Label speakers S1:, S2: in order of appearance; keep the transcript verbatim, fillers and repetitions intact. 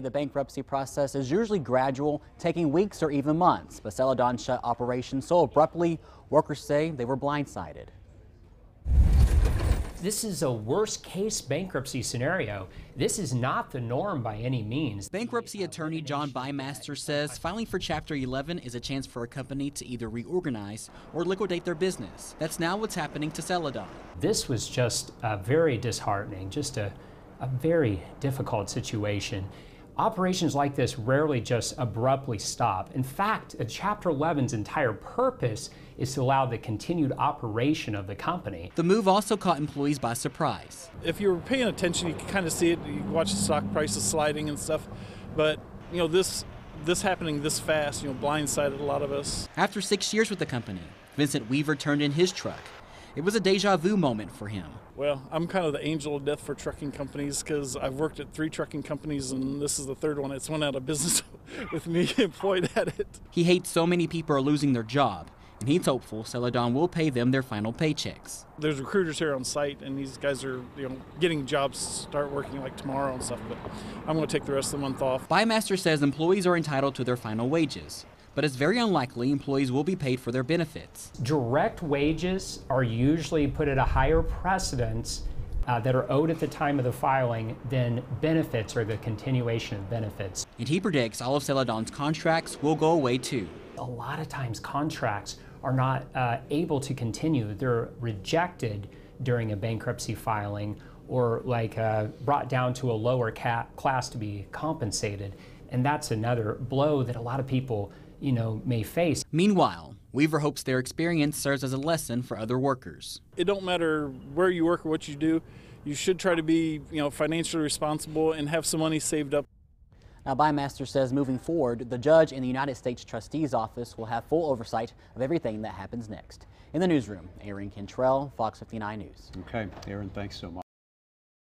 S1: The bankruptcy process is usually gradual, taking weeks or even months. But Celadon shut operations so abruptly, workers say they were blindsided.
S2: This is a worst-case bankruptcy scenario. This is not the norm by any means.
S1: Bankruptcy attorney John Bymaster says filing for Chapter eleven is a chance for a company to either reorganize or liquidate their business. That's now what's happening to Celadon.
S2: This was just uh, very disheartening, just a, a very difficult situation. Operations like this rarely just abruptly stop. In fact, Chapter eleven's entire purpose is to allow the continued operation of the company.
S1: The move also caught employees by surprise.
S3: If you were paying attention, you could kind of see it. You watch the stock prices sliding and stuff. But, you know, this this happening this fast, you know, blindsided a lot of us.
S1: After six years with the company, Vincent Weaver turned in his truck. It was a deja vu moment for him.
S3: Well, I'm kind of the angel of death for trucking companies because I've worked at three trucking companies and this is the third one. It's went out of business with me employed at it.
S1: He hates so many people are losing their job, and he's hopeful Celadon will pay them their final paychecks.
S3: There's recruiters here on site, and these guys are, you know, getting jobs to start working like tomorrow and stuff, but I'm going to take the rest of the month off.
S1: Bymaster says employees are entitled to their final wages, but it's very unlikely employees will be paid for their benefits.
S2: Direct wages are usually put at a higher precedence uh, that are owed at the time of the filing than benefits or the continuation of benefits.
S1: And he predicts all of Celadon's contracts will go away too.
S2: A lot of times contracts are not uh, able to continue. They're rejected during a bankruptcy filing or like uh, brought down to a lower ca class to be compensated. And that's another blow that a lot of people you know, may face.
S1: Meanwhile, Weaver hopes their experience serves as a lesson for other workers.
S3: It don't matter where you work or what you do, you should try to be, you know, financially responsible and have some money saved up.
S1: Now, Bymaster says moving forward, the judge in the United States Trustee's office will have full oversight of everything that happens next. In the newsroom, Aaron Cantrell, Fox fifty-nine News.
S4: Okay, Aaron, thanks so much.